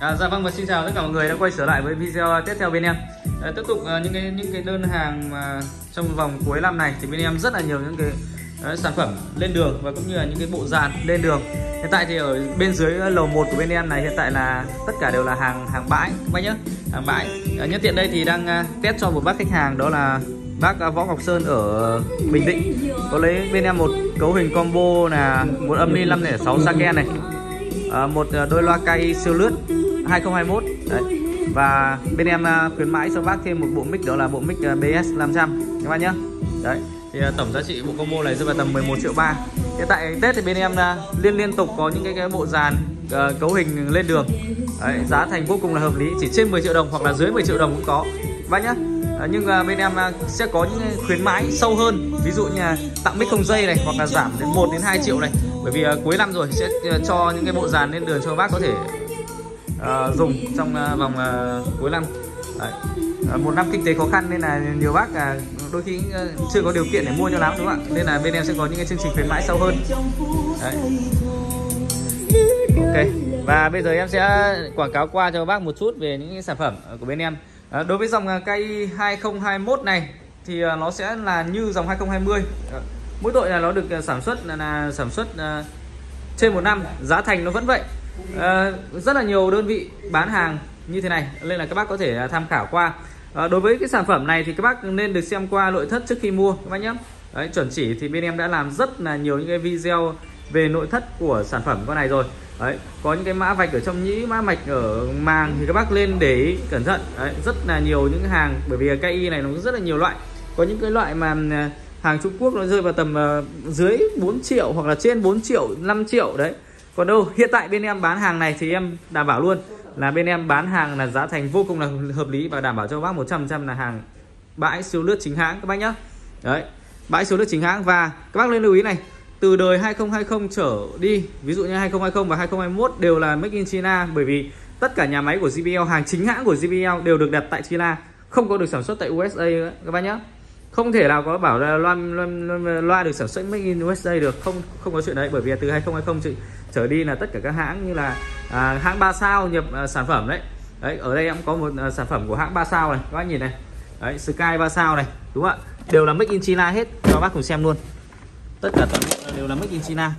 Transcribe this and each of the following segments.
Dạ vâng, và xin chào tất cả mọi người đã quay trở lại với video tiếp theo bên em. Tiếp tục những cái đơn hàng mà trong vòng cuối năm này thì bên em rất là nhiều những cái sản phẩm lên đường và cũng như là những cái bộ dàn lên đường. Hiện tại thì ở bên dưới lầu 1 của bên em này hiện tại là tất cả đều là hàng bãi các bác nhé, hàng bãi. Nhân tiện đây thì đang test cho một bác khách hàng, đó là bác Võ Ngọc Sơn ở Bình Định, có lấy bên em một cấu hình combo là một âm ly 506 Saken này, một đôi loa KI siêu lướt 2021 đấy. Và bên em khuyến mãi cho bác thêm một bộ mic, đó là bộ mic BS 500 các bạn nhé. Đấy thì tổng giá trị bộ combo này rơi vào tầm 11,3 triệu. Hiện tại Tết thì bên em liên tục có những cái bộ dàn cấu hình lên đường. Đấy, giá thành vô cùng là hợp lý, chỉ trên 10 triệu đồng hoặc là dưới 10 triệu đồng cũng có các bác nhé. Nhưng bên em sẽ có những khuyến mãi sâu hơn, ví dụ như là tặng mic không dây này, hoặc là giảm đến 1 đến 2 triệu này, bởi vì cuối năm rồi sẽ cho những cái bộ dàn lên đường cho bác có thể dùng trong vòng cuối năm. Đấy. Một năm kinh tế khó khăn nên là nhiều bác đôi khi chưa có điều kiện để mua cho lắm, đúng không ạ? Nên là bên em sẽ có những cái chương trình khuyến mãi sâu hơn. Đấy. Ok, và bây giờ em sẽ quảng cáo qua cho bác một chút về những cái sản phẩm của bên em. Đối với dòng KI 2021 này thì nó sẽ là như dòng 2020. Mỗi đội là nó được sản xuất trên một năm, giá thành nó vẫn vậy. Rất là nhiều đơn vị bán hàng như thế này nên là các bác có thể tham khảo qua. Đối với cái sản phẩm này thì các bác nên được xem qua nội thất trước khi mua các bác nhé. Đấy, chuẩn chỉ thì bên em đã làm rất là nhiều những cái video về nội thất của sản phẩm con này rồi. Đấy, có những cái mã vạch ở trong nhĩ, mã mạch ở màng thì các bác lên để ý cẩn thận. Đấy, rất là nhiều những hàng, bởi vì KI này nó rất là nhiều loại. Có những cái loại mà hàng Trung Quốc nó rơi vào tầm dưới 4 triệu hoặc là trên 4 triệu, 5 triệu đấy. Còn đâu hiện tại bên em bán hàng này thì em đảm bảo luôn là bên em bán hàng là giá thành vô cùng là hợp lý và đảm bảo cho bác 100% là hàng bãi siêu lướt chính hãng các bác nhé. Đấy, bãi siêu lướt chính hãng. Và các bác nên lưu ý này, từ đời 2020 trở đi, ví dụ như 2020 và 2021 đều là Make in China, bởi vì tất cả nhà máy của JBL, hàng chính hãng của JBL đều được đặt tại China, không có được sản xuất tại USA các bác nhé. Không thể nào có bảo là loa được sản xuất Make in USA được, không có chuyện đấy, bởi vì từ 2020 trở đi là tất cả các hãng như là hãng 3 sao nhập sản phẩm đấy. Đấy, ở đây em có một sản phẩm của hãng 3 sao này, các bác nhìn này. Đấy, Sky 3 sao này, đúng không ạ? Đều là Make in China hết, cho bác cùng xem luôn. Tất cả toàn bộ đều là Make in China.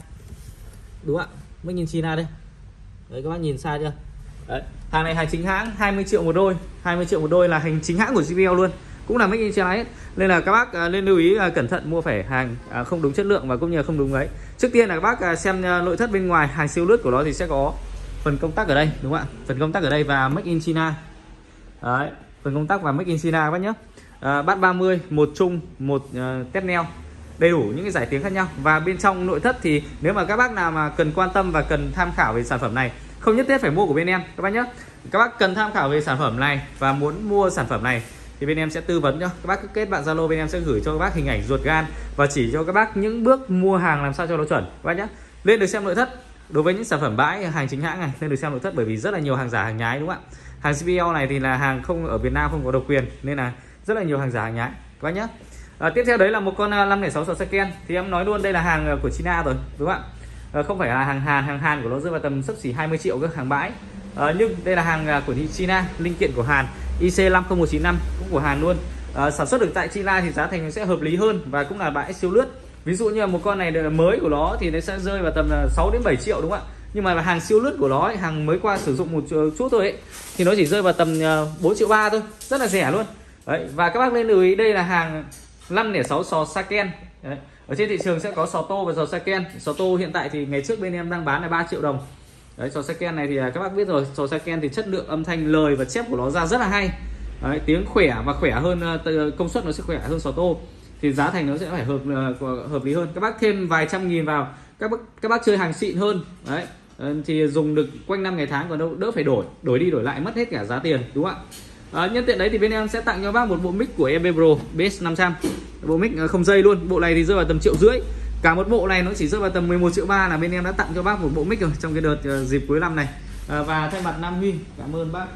Đúng ạ, Make in China đây. Đấy, các bác nhìn xa chưa? Đấy, hàng này hàng chính hãng, 20 triệu một đôi. 20 triệu một đôi là hàng chính hãng của JBL luôn, cũng là Make in China hết. Nên là các bác nên lưu ý cẩn thận mua phải hàng không đúng chất lượng và cũng như là không đúng ấy. Trước tiên là các bác xem nội thất bên ngoài, hàng siêu lướt của nó thì sẽ có phần công tắc ở đây, đúng không ạ? Phần công tắc ở đây và Make in China. Đấy, phần công tắc và Make in China các bác nhé. Bass 30, một chung, một tép neo, đầy đủ những cái giải tiếng khác nhau. Và bên trong nội thất thì nếu mà các bác nào mà cần quan tâm và cần tham khảo về sản phẩm này, không nhất thiết phải mua của bên em các bác nhé. Các bác cần tham khảo về sản phẩm này và muốn mua sản phẩm này thì bên em sẽ tư vấn nhá. Các bác cứ kết bạn Zalo, bên em sẽ gửi cho các bác hình ảnh ruột gan và chỉ cho các bác những bước mua hàng làm sao cho nó chuẩn các bác nhé. Lên được xem nội thất. Đối với những sản phẩm bãi hàng chính hãng này, nên được xem nội thất, bởi vì rất là nhiều hàng giả hàng nhái, đúng không ạ? Hàng JBL này thì là hàng không ở Việt Nam, không có độc quyền, nên là rất là nhiều hàng giả hàng nhái các bác nhé. Tiếp theo đấy là một con 506 Saken, thì em nói luôn đây là hàng của China rồi, đúng không ạ? Không phải là hàng Hàn, hàng Hàn của nó rơi vào tầm xấp xỉ 20 triệu các hàng bãi. Nhưng đây là hàng của China, linh kiện của Hàn, IC50195 cũng của Hàn luôn. Sản xuất được tại China thì giá thành nó sẽ hợp lý hơn và cũng là bãi siêu lướt. Ví dụ như là một con này mới của nó thì nó sẽ rơi vào tầm 6 đến 7 triệu đúng không ạ? Nhưng mà hàng siêu lướt của nó ấy, hàng mới qua sử dụng một chút thôi ấy, thì nó chỉ rơi vào tầm 4,3 triệu thôi, rất là rẻ luôn. Đấy, và các bác nên lưu ý đây là hàng 506 sò Saken. Đấy. Ở trên thị trường sẽ có sò tô và sò Saken. Sò tô hiện tại thì ngày trước bên em đang bán là 3 triệu đồng. Đấy, sò Saken này thì các bác biết rồi, sò Saken thì chất lượng âm thanh, lời và chép của nó ra rất là hay. Đấy, tiếng khỏe và khỏe hơn, công suất nó sẽ khỏe hơn sò tô, thì giá thành nó sẽ phải hợp lý hơn. Các bác thêm vài trăm nghìn vào, các bác chơi hàng xịn hơn. Đấy, thì dùng được quanh năm ngày tháng, còn đâu đỡ phải đổi đi đổi lại mất hết cả giá tiền, đúng không ạ? Nhân tiện đấy thì bên em sẽ tặng cho bác một bộ mic của EB Pro BS 500, bộ mic không dây luôn. Bộ này thì rơi vào tầm 1,5 triệu. Cả một bộ này nó chỉ rơi vào tầm 11,3 triệu là bên em đã tặng cho bác một bộ mic rồi trong cái đợt dịp cuối năm này. Và thay mặt Nam Huy cảm ơn bác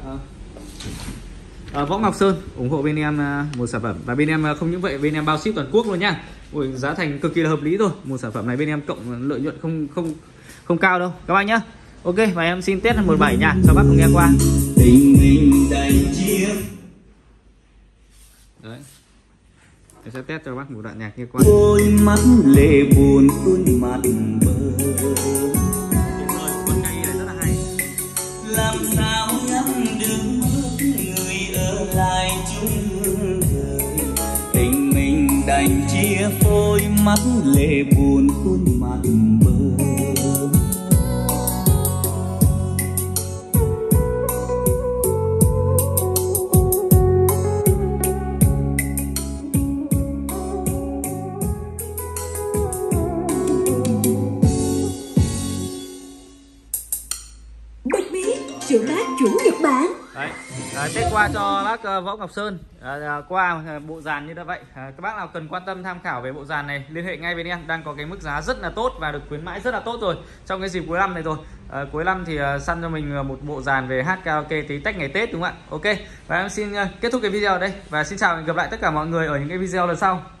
Võ Ngọc Sơn ủng hộ bên em một sản phẩm. Và bên em không những vậy, bên em bao ship toàn quốc luôn nha. Giá thành cực kỳ là hợp lý thôi. Một sản phẩm này bên em cộng lợi nhuận không cao đâu các bác nhá. Ok, và em xin test 17 nha cho bác cùng nghe qua. Tình mình đành chia. Đấy, em sẽ test cho bác một đoạn nhạc nghe qua. Đôi mắt lệ buồn khuôn mặt bờ. Con cây này rất là hay. Làm sao ngắm được người ở lại chung hương đời. Tình mình đành chia phôi, mắt lệ buồn khuôn mặt bờ. Bạch bí, rượu mát chuẩn Nhật Bản. Đấy, test qua cho bác Võ Ngọc Sơn qua bộ dàn như đã vậy. Các bác nào cần quan tâm tham khảo về bộ dàn này liên hệ ngay với em, đang có cái mức giá rất là tốt và được khuyến mãi rất là tốt rồi trong cái dịp cuối năm này rồi. Cuối năm thì săn cho mình một bộ dàn về hát karaoke tí tách ngày Tết đúng không ạ? Ok, và em xin kết thúc cái video ở đây và xin chào và hẹn gặp lại tất cả mọi người ở những cái video lần sau.